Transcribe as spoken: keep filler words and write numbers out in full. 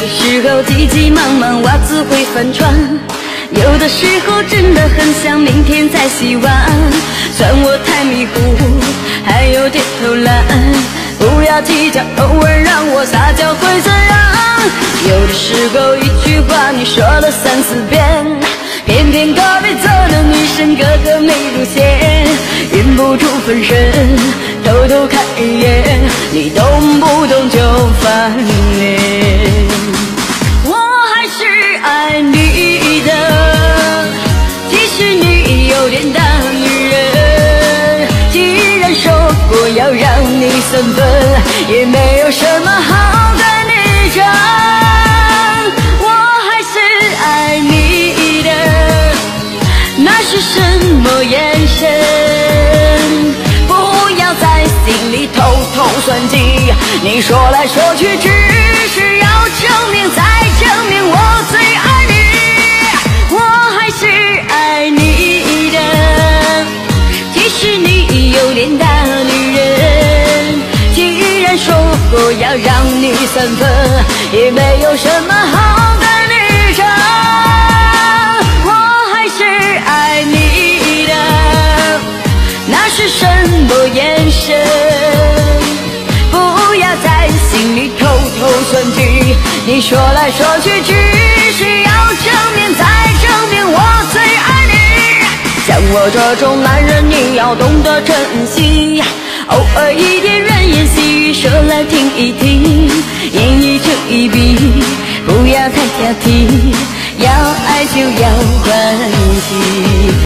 时候急急忙忙袜子会翻船，有的时候真的很想明天再洗碗。算我太迷糊，还有点偷懒，不要计较，偶尔让我撒娇会怎样？有的时候一句话你说了三四遍，偏偏隔壁座的女生个个没路线，忍不住分身，偷偷看一眼，你动不动就翻脸。我还是爱你的，即使你有点大女人。既然说过要让你三分，也没有什么好跟你争。我还是爱你的，那是什么眼神？不要在心里偷偷算计，你说来说去只是要证明再证明我最爱你。我还是爱你的，即使你有点大女人。既然说过要让你三分，也没有什么好跟你争。我还是爱你的，那是什么眼神？不要在心里偷偷算计，你说来说去只是要证明再证明我最爱你。像我这种男人你要懂得珍惜，偶尔一点软言细语说来听一听，演绎成一笔，不要太挑剔，要爱就要欢喜。